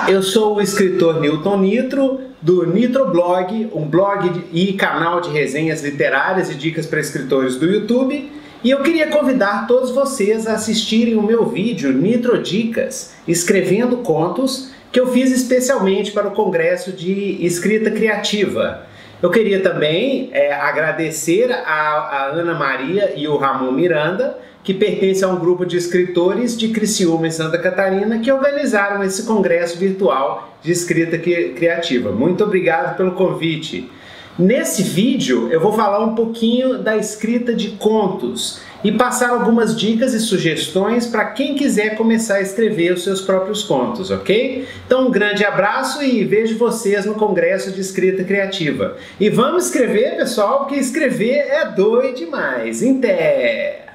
eu sou o escritor Newton Nitro, do Nitroblog, um blog e canal de resenhas literárias e dicas para escritores do YouTube. E eu queria convidar todos vocês a assistirem o meu vídeo Nitro Dicas, escrevendo contos, que eu fiz especialmente para o Congresso de Escrita Criativa. Eu queria também agradecer a Ana Maria e o Ramon Miranda, que pertencem a um grupo de escritores de Criciúma e Santa Catarina, que organizaram esse congresso virtual de escrita criativa. Muito obrigado pelo convite. Nesse vídeo eu vou falar um pouquinho da escrita de contos e passar algumas dicas e sugestões para quem quiser começar a escrever os seus próprios contos, ok? Então um grande abraço e vejo vocês no Congresso de Escrita Criativa. E vamos escrever, pessoal, porque escrever é doido demais. Até!